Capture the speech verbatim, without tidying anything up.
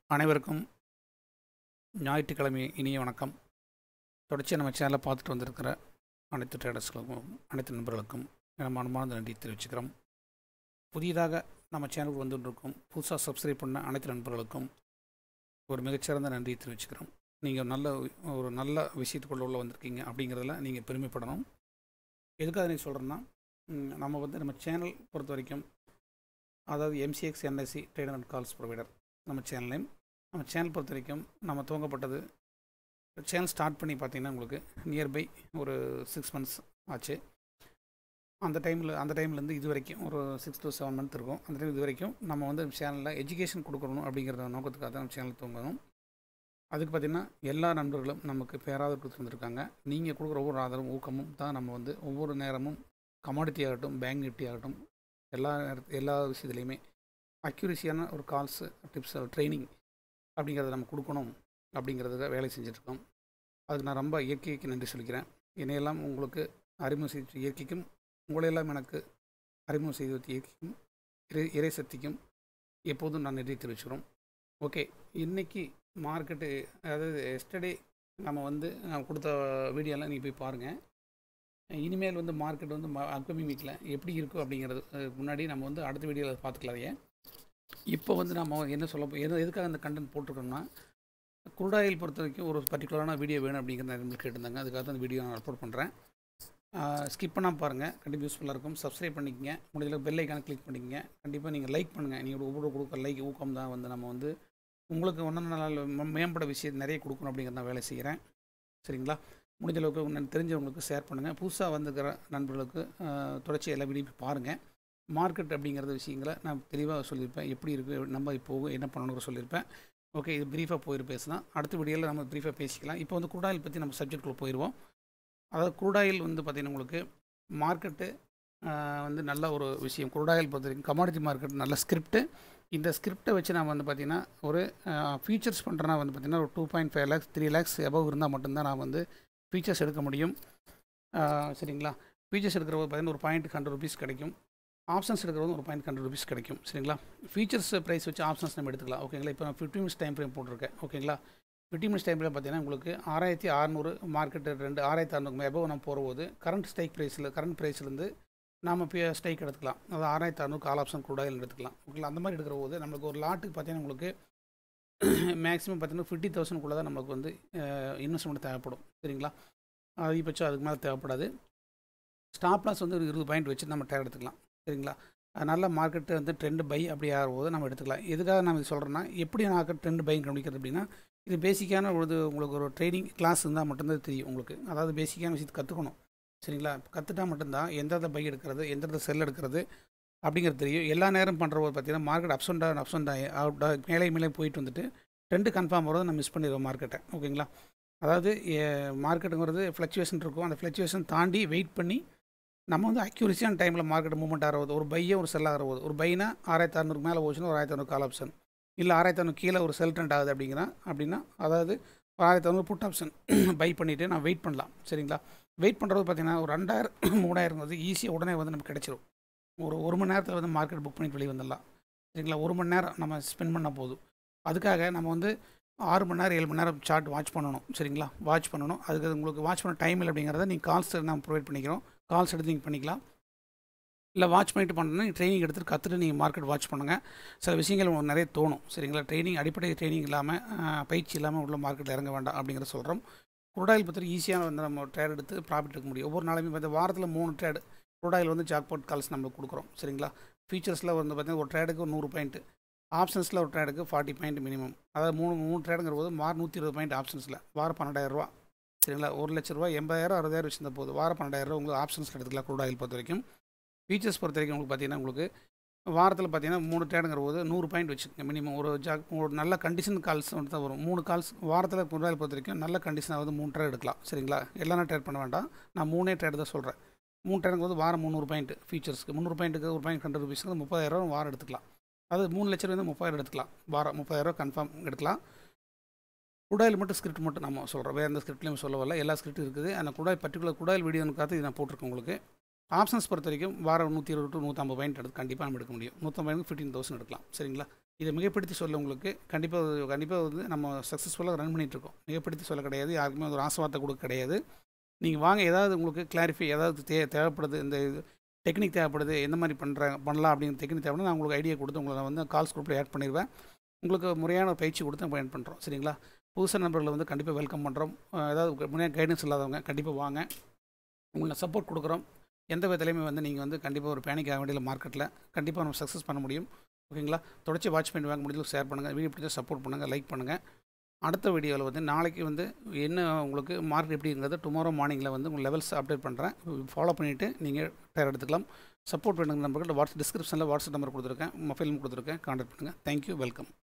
அனைவருக்கும் ஞாயிற்றுக்கிழமை இனிய வணக்கம். தொடர்ச்சியாக நம்ம சேனலை பார்த்துட்டு வந்திருக்கிற அனைத்து ட்ரேடர்ஸ்களுக்கும் அனைத்து நண்பர்களுக்கும் நம்ம மனமார்ந்த நன்றி தெரிவிச்சுக்கிறோம். புதிதாக நம்ம சேனலுக்கு வந்துட்டுருக்கோம் புதுசாக சப்ஸ்கிரைப் பண்ண அனைத்து நண்பர்களுக்கும் ஒரு மிகச்சிறந்த நன்றி தெரிவிச்சுக்கிறோம். நீங்கள் நல்ல ஒரு நல்ல விஷயத்துக்குள்ள உள்ள வந்திருக்கீங்க அப்படிங்கிறதுல நீங்கள் பெருமைப்படணும். எதுக்காக நீ சொல்கிறேன்னா, நம்ம வந்து நம்ம சேனல் பொறுத்த வரைக்கும், அதாவது MCX NSC trader and calls provider நம்ம சேனல்லையும் நம்ம சேனல் பொறுத்த வரைக்கும் நம்ம துவங்கப்பட்டது சேனல் ஸ்டார்ட் பண்ணி பார்த்திங்கன்னா உங்களுக்கு நியர்பை ஒரு சிக்ஸ் மந்த்ஸ் ஆச்சு. அந்த டைமில் அந்த டைம்லேருந்து இது வரைக்கும் ஒரு சிக்ஸ் டு செவன் மந்த் இருக்கும். அந்த டைம் இது வரைக்கும் நம்ம வந்து சேனலில் எஜுகேஷன் கொடுக்கணும் அப்படிங்கிற நோக்கத்துக்காக தான் நம்ம சேனல் துவங்கணும். அதுக்கு பார்த்திங்கன்னா எல்லா நண்பர்களும் நமக்கு பேராதரவு கொடுத்துருந்துருக்காங்க. நீங்கள் கொடுக்குற ஒவ்வொரு ஆதரவும் ஊக்கமும் தான் நம்ம வந்து ஒவ்வொரு நேரமும் கமாடிட்டி ஆகட்டும், பேங்க் நிஃப்டி ஆகட்டும், எல்லா நேரத்து எல்லா விஷயத்துலையுமே அக்யூரஸியான ஒரு கால்ஸு டிப்ஸ் ட்ரைனிங் அப்படிங்கிறத நம்ம கொடுக்கணும் அப்படிங்கிறதுக்காக வேலை செஞ்சுட்ருக்கோம். அதுக்கு நான் ரொம்ப இயற்கைக்கு நன்றி சொல்லிக்கிறேன். என்னையெல்லாம் உங்களுக்கு அறிமுகம் செய்து இயற்கைக்கும், உங்களையெல்லாம் எனக்கு அறிமுகம் செய்து வைத்த இயற்கைக்கும் இறை இறை சக்திக்கும் எப்போதும் நான் நன்றி தெரிவிச்சுக்கிறோம். ஓகே, இன்றைக்கி மார்க்கெட்டு, அதாவது எஸ்டர்டே நம்ம வந்து நான் கொடுத்த வீடியோலாம் நீங்கள் போய் பாருங்கள். இனிமேல் வந்து மார்க்கெட் வந்து அப்கமிங் வீக்கில் எப்படி இருக்கும் அப்படிங்கிறது முன்னாடி நம்ம வந்து அடுத்த வீடியோவில் பார்த்துக்கலாதையே. இப்போ வந்து நம்ம என்ன சொல்ல எது எதுக்காக அந்த கண்டென்ட் போட்டிருக்கோம்னா, க்ரூட் ஆயில் பொறுத்த வரைக்கும் ஒரு பர்டிகுலரான வீடியோ வேணும் அப்படிங்கிற நிறைய கேட்டிருந்தாங்க. அதுக்காக தான் அந்த வீடியோ நான் அப்லோட் பண்ணுறேன். ஸ்கிப் பண்ணால் பாருங்கள், கண்டிப்பாக யூஸ்ஃபுல்லாக இருக்கும். சப்ஸ்கிரைப் பண்ணிக்கங்க, முடிஞ்சளவு பெல் ஐக்கான கிளிக் பண்ணிக்கங்க. கண்டிப்பாக நீங்கள் லைக் பண்ணுங்கள். நீங்கள் ஒவ்வொரு கொடுக்குற லைக் ஊக்கம் தான் வந்து நம்ம வந்து உங்களுக்கு ஒன்றும் நாள் மேம்பட விஷயம் நிறைய கொடுக்கணும் அப்படிங்கிறத நான் வேலை செய்கிறேன். சரிங்களா? முடிஞ்ச அளவுக்கு நான் தெரிஞ்சவங்களுக்கு ஷேர் பண்ணுங்கள். புதுசாக வந்துக்கிற நண்பர்களுக்கு தொடர்ச்சி எல்லா வீடியோ பாருங்கள். மார்க்கெட் அப்படிங்கிறது விஷயங்களை நான் தெளிவாக சொல்லியிருப்பேன். எப்படி இருக்குது, நம்ம இப்போது என்ன பண்ணணுங்கிற சொல்லியிருப்பேன். ஓகே, இது ப்ரீஃபாக போயிட்டு பேசலாம். அடுத்த வீடியோவில் நம்ம ப்ரீஃபாக பேசிக்கலாம். இப்போ வந்து க்ரூட் ஆயில் பற்றி நம்ம சப்ஜெக்டுக்குள்ளே போயிடுவோம். அதாவது க்ரூட் ஆயில் வந்து பார்த்திங்கன்னா உங்களுக்கு மார்க்கெட்டு வந்து நல்ல ஒரு விஷயம். க்ரூட் ஆயில் பொறுத்த வரைக்கும் கமாடிட்டி மார்க்கெட் நல்ல ஸ்கிரிப்ட்டு. இந்த ஸ்கிரிப்டை வச்சு நான் வந்து பார்த்திங்கன்னா ஒரு ஃபீச்சர்ஸ் பண்ணுறேன்னா வந்து பார்த்திங்கன்னா ஒரு two point five lakhs three lakhs above இருந்தால் மட்டும்தான் நான் வந்து ஃபீச்சர்ஸ் எடுக்க முடியும். சரிங்களா? ஃபீச்சர்ஸ் எடுக்கிறவங்க பார்த்திங்கன்னா ஒரு பாயிண்ட் ஹண்ட்ரட் ருபீஸ் கிடைக்கும். ஆப்ஷன்ஸ் எடுக்கிறது ஒரு பாயிண்ட் ஹண்ட்ரட் ருபீஸ் கிடைக்கும். சரிங்களா? ஃபீச்சர்ஸ் ப்ரைஸ் வச்சு ஆப்ஷன்ஸ் நம்ம எடுத்துக்கலாம். ஓகேங்களா? இப்போ நான் ஃபிஃப்டி மினிட்ஸ் டைம் ஃப்ரேம் போட்டிருக்கேன். ஓகேங்களா? ஃபிஃப்டி மினிட்ஸ் டைம் ஃப்ரேம் பார்த்தீங்கன்னா உங்களுக்கு ஆறாயிரத்தி அறநூறு மார்க்கெட்டு ரெண்டு ஆறாயிரத்தி அறநூறு எபோவ் நம்ம போகும்போது கரண்ட் ஸ்ட்ரைக் ப்ரைஸில் கரண்ட் ப்ரைஸ்லேருந்து நம்ம இப்போ ஸ்ட்ரைக் எடுத்துக்கலாம். அதாவது ஆறாயிரத்தி அறநூறு கால் ஆப்ஷன் க்ரூட் ஆயில் எடுத்துக்கலாம். ஓகேங்களா? அந்த மாதிரி எடுக்கிற போது நம்மளுக்கு ஒரு லாட்டுக்கு பார்த்தீங்கன்னா உங்களுக்கு மேக்ஸிமம் பார்த்தீங்கன்னா ஃபிஃப்டி தௌசண்ட்குள்ளே தான் நமக்கு வந்து இன்வெஸ்ட்மெண்ட் தேவைப்படும். சரிங்களா? அதிகபட்சம் அதுக்கு மேலே தேவைப்படாது. ஸ்டாப் லாஸ் வந்து ஒரு இருபது பாயிண்ட் வச்சு நம்ம டேர் எடுத்துக்கலாம். சரிங்களா? நல்ல மார்க்கெட்டு வந்து ட்ரெண்டு பை அப்படி ஆகும்போது நம்ம எடுத்துக்கலாம். எதுக்காக நான் இது சொல்கிறேன்னா, எப்படி நான் ட்ரெண்டு பை கவனிக்கிறது அப்படின்னா, இது பேசிக்கான ஒரு உங்களுக்கு ஒரு ட்ரேடிங் கிளாஸ் இருந்தால் மட்டும்தான் தெரியும் உங்களுக்கு. அதாவது பேசிக்கான விஷயத்தை கற்றுக்கணும். சரிங்களா? கற்றுட்டா மட்டும்தான் எந்த பை எடுக்கிறது, எந்த செல் எடுக்கிறது அப்படிங்கிறது தெரியும். எல்லா நேரம் பண்ணுற போது பார்த்தீங்கன்னா market ups and down ups and out மேலே மேலே போயிட்டு வந்துட்டு ட்ரெண்டு கன்ஃபார்ம் வரதை நம்ம மிஸ் பண்ணிடுவோம் மார்க்கெட்டை. ஓகேங்களா? அதாவது மார்க்கெட்டுங்கிறது ஃப்ளக்சுவேஷன் இருக்கும். அந்த ஃப்ளக்சுவேஷன் தாண்டி வெயிட் பண்ணி நம்ம வந்து அக்யூரஸியான டைமில் மார்க்கெட் மூவ்மெண்ட் ஆகிறது, ஒரு பையை ஒரு செல் ஆகிறது. ஒரு பைனா ஆறாயிரத்தி அறநூறுக்கு மேலே போச்சுன்னா ஒரு ஆயிரத்தி அறநூறு கால் ஆப்ஷன், இல்லை ஆயிரத்தி அறநூறு கீழே ஒரு செல் ட்ரெண்ட் ஆகுது அப்படிங்கிறா அப்படின்னா அதாவது ஆயிரத்தி அறநூறு புட் ஆப்ஷன் பை பண்ணிவிட்டு நான் வெயிட் பண்ணலாம். சரிங்களா? வெயிட் பண்ணுறது பார்த்திங்கன்னா ஒரு ரெண்டாயிரம் மூணாயிரம் வந்து ஈஸியாக உடனே வந்து நமக்கு கிடச்சிரும். ஒரு ஒரு மணி நேரத்தில் வந்து மார்க்கெட் புக் பண்ணிட்டு வெளியே வந்துடலாம். சரிங்களா? ஒரு மணி நேரம் நம்ம ஸ்பெண்ட் பண்ணால் போதும். அதுக்காக நம்ம வந்து ஆறு மணி நேரம் ஏழு மணி நேரம் சார்ட் வாட்ச் பண்ணணும். சரிங்களா? வாட்ச் பண்ணணும். அதுக்கு உங்களுக்கு வாட்ச் பண்ண டைம் இல்லை அப்படிங்கிறத நீங்கள் கால்ஸ் நம்ம ப்ரொவைட் பண்ணிக்கிறோம். கால்ஸ் எடுத்து நீங்கள் பண்ணிக்கலாம். இல்லை வாட்ச் பண்ணிட்டு பண்ணணும்னா நீங்கள் ட்ரைனிங் எடுத்துகிட்டு கற்றுட்டு நீங்கள் மார்க்கெட் வாட்ச் பண்ணுங்கள். சில விஷயங்கள் உங்களுக்கு நிறைய தோணும். சரிங்களா? ட்ரைனிங் அடிப்படை ட்ரைனிங் இல்லாமல் பயிற்சி இல்லாமல் உள்ள மார்க்கெட்டில் இறங்க வேண்டாம் அப்படிங்கிற சொல்கிறோம். க்ரூட் ஆயில் பற்றி ஈஸியாக வந்து நம்ம ட்ரேட் எடுத்து ப்ராஃபிட் எடுக்க முடியும். ஒவ்வொரு நாளுமே பார்த்து வாரத்தில் மூணு ட்ரேடு க்ரூட் ஆயில் வந்து ஜாக்பாட் கால்ஸ் நம்மளுக்கு கொடுக்குறோம். சரிங்களா? ஃபீச்சர்ஸில் வந்து பார்த்திங்கன்னா ஒரு ட்ரேடுக்கு ஒரு நூறு பாயிண்ட்டு, ஆப்ஷன்ஸில் ஒரு ட்ரேடுக்கு ஃபார்ட்டி பாயிண்ட் மினிமம். அதாவது மூணு மூணு ட்ரேடுங்கிற போது மாறு நூற்றி இருபது பாயிண்ட் ஆப்ஷன்ஸில் வாரம் பன்னெண்டாயிரரூவா. சரிங்களா? ஒரு லட்ச ரூபா எண்பதாயிரம் அறுபதாயிரம் வச்சிருந்த போது வாரம் பன்னெண்டாயிரரூவா உங்களுக்கு ஆப்ஷன்ஸில் எடுத்துக்கலாம். க்ரூட் ஆயில் பொறுத்த வரைக்கும் ஃபீச்சர்ஸ் பொறுத்த வரைக்கும் உங்களுக்கு பார்த்தீங்கன்னா உங்களுக்கு வாரத்தில் பார்த்தீங்கன்னா மூணு ட்ரேடுங்கிற போது நூறு பாயிண்ட் வச்சுக்கோங்க மினிமம். ஒரு ஜாக் ஒரு நல்ல கண்டிஷன் கால்ஸ் வந்து தான் வரும். மூணு கால்ஸ் வாரத்தில் க்ரூட் ஆயில் பொறுத்த வரைக்கும் நல்ல கண்டிஷனாக வந்து மூணு ட்ரேட் எடுக்கலாம். சரிங்களா? எல்லாரும் ட்ரேட் பண்ண வேண்டாம். நான் மூணே ட்ரேட் தான் சொல்கிறேன். மூணு ட்ரேடுங்க போது வாரம் முந்நூறு பாயிண்ட் ஃபீச்சர்ஸ்க்கு முந்நூறு பாயிண்ட்டுக்கு ஒரு பாயிண்ட் ஹண்ட்ரட் ருபீஸ்க்கு முப்பதாயிரம் வாரம் எடுத்துக்கலாம். அது மூணு லட்சம் வந்து முப்பதாயிரம் எடுத்துக்கலாம். வாரம் முப்பதாயிரம் கன்ஃபார்ம் எடுக்கலாம். க்ரூட் ஆயில் மட்டும் ஸ்கிரிப்ட் மட்டும் நம்ம சொல்கிறோம். வேறு எந்த ஸ்கிரிப்ட்லையும் சொல்ல வரல. எல்லா ஸ்கிரிப்டும் இருக்குது. அந்த crude oil particular crude oil வீடியோன்னு பார்த்து இது நான் போட்டிருக்கேன் உங்களுக்கு. ஆப்ஷன்ஸ் பொறுத்த வரைக்கும் வாரம் நூற்றி இருபது டு நூற்றம்பது பாயிண்ட் எடுத்து கண்டிப்பாக நம்ம எடுக்க முடியும். நூற்றம்பது ஃபிஃப்டீன் தௌசண்ட் எடுக்கலாம். சரிங்களா? இதை மிகப்படுத்தி சொல்ல உங்களுக்கு கண்டிப்பாக கண்டிப்பாக வந்து நம்ம சக்ஸஸ்ஃபுல்லாக ரன் பண்ணிகிட்ருக்கோம். மிகப்படுத்தி சொல்ல கிடையாது, யாருக்குமே ஒரு ஆசைவார்த்தை கொடுக்க கிடையாது. நீங்கள் வாங்க, ஏதாவது உங்களுக்கு கிளாரிஃபை ஏதாவது தே தேவைப்படுது, இந்த இது டெக்னிக் தேவைப்படுது, எந்த மாதிரி பண்ணுறாங்க பண்ணலாம் அப்படிங்கிற டெக்னிக் தேவைப்படுது, நான் உங்களுக்கு ஐடியா கொடுத்து உங்களை நான் வந்து கால்ஸ் குரூப்பில் ஆட் பண்ணிடுவேன். உங்களுக்கு முறையான பயிற்சி கொடுத்து பயன் பண்ணுறோம். சரிங்களா? புதுசாக நண்பர்களை வந்து கண்டிப்பாக வெல்கம் பண்ணுறோம். ஏதாவது முறையாக கைடன்ஸ் இல்லாதவங்க கண்டிப்பாக வாங்க, உங்களை சப்போர்ட் கொடுக்குறோம். எந்த விதத்துலையுமே வந்து நீங்கள் வந்து கண்டிப்பாக ஒரு பேனிக் ஆக வேண்டிய மார்க்கெட்டில் கண்டிப்பாக நம்ம சக்ஸஸ் பண்ண முடியும். ஓகேங்களா? தொடர்ச்சி வாட்ச் பண்ணி வாங்க, முடிஞ்சளவு ஷேர் பண்ணுங்கள், வீடியோ பிடிச்சா சப்போர்ட் பண்ணுங்கள், லைக் பண்ணுங்கள். அடுத்த வீடியோவில் வந்து நாளைக்கு வந்து என்ன உங்களுக்கு மார்க்கெட் எப்படிங்கிறது டுமாரோ மார்னிங்கில் வந்து உங்கள் லெவல்ஸ் அப்டேட் பண்ணுறேன். ஃபாலோ பண்ணிவிட்டு நீங்கள் டேர் எடுத்துக்கலாம். சப்போர்ட் வேணுங்கிற நம்பர்கள் வாட்ஸ்அப் டிஸ்கிரிப்ஷனில் வாட்ஸ்அப் நம்பர் கொடுத்துருக்கேன், மொபைல் கொடுத்துருக்கேன், கான்டாக்ட் பண்ணுங்கள். Thank you, welcome.